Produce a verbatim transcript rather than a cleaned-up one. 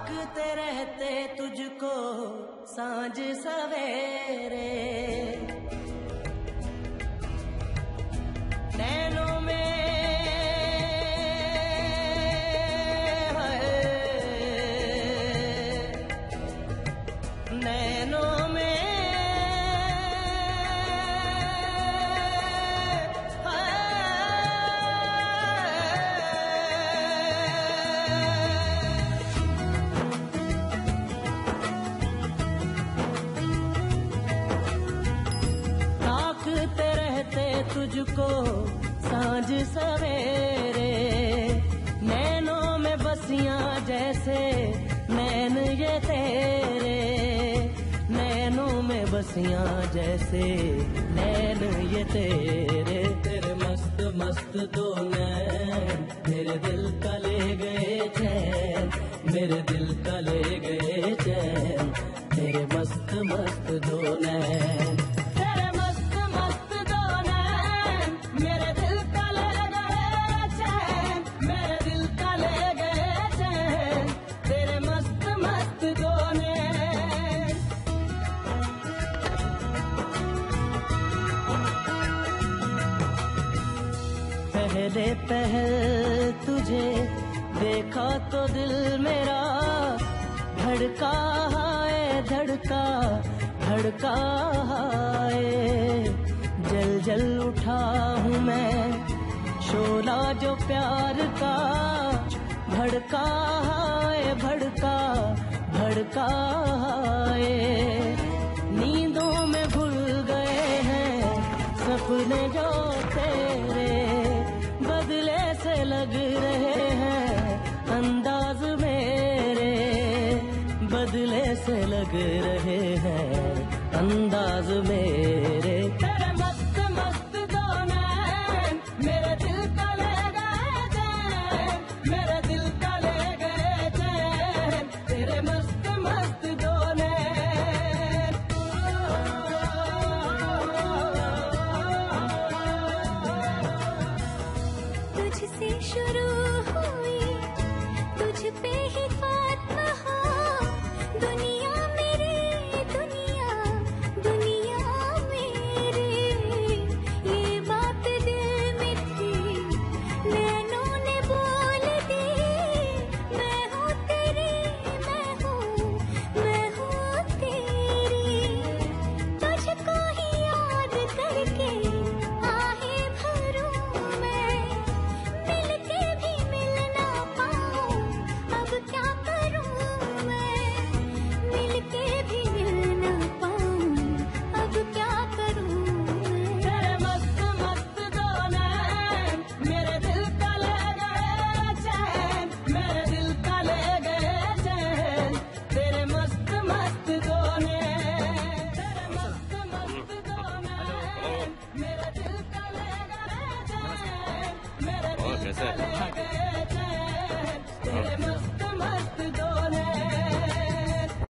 ताकते रहते तुझको सांझ सवेरे, नैनों में नैनों में ताकते रहते तुझको सांझ सवेरे, नैनों में बसियां जैसे नैन ये तेरे, नैनों में बसियां जैसे नैन ये तेरे, तेरे मस्त मस्त दो नैन मेरे दिल का ले गए चैन, मेरे दिल का ले गए चैन, तेरे मस्त मस्त दो नैन, तेरे मस्त मस्त दो नैन मेरे दिल का ले गए चैन, मेरे दिल का ले गए चैन, तेरे मस्त मस्त दो नैन। पहले पहल तुझे देखा तो दिल मेरा धड़का है, धड़का धड़का है, जल जल उठा हूँ मैं शोला जो प्यार का, भड़का है भड़का भड़का है, नींदों में भूल गए हैं सपने जो तेरे, बदले से लग रहे हैं अंदाज मेरे, बदले से लग रहे हैं अंदाज मेरे, तेरे मस्त मस्त दो नैन मेरे दिल का ले गए चैन, मेरे दिल का ले गए चैन, तेरे मस्त मस्त दो नैन। तुझसे शुरू हुई तुझ पे ही फातमा हो, दुनिया मेरी दुनिया दुनिया मेरी, ये बात दिल में थी नैनों ने बोल दी, मैं हूँ तेरी मैं हूँ मैं हूँ तेरी, तुझको ही याद करके आहे भरूं मैं, मिलके भी मिल ना पाऊं अब क्या करूं मैं, मिलके भी मिल ना पाऊं अब क्या करूं मैं, तेरे मस्त मस्त दो नैन मेरे दिल का ले गए चैन, मेरे दिल का ले गए चैन, तेरे मस्त मस्त दो नैन, तेरे मस्त मस्त दो नैन मेरे दिल का ले गए चैन, मेरे दिल का ले गए चैन, तेरे मस्त मस्त दो नैन।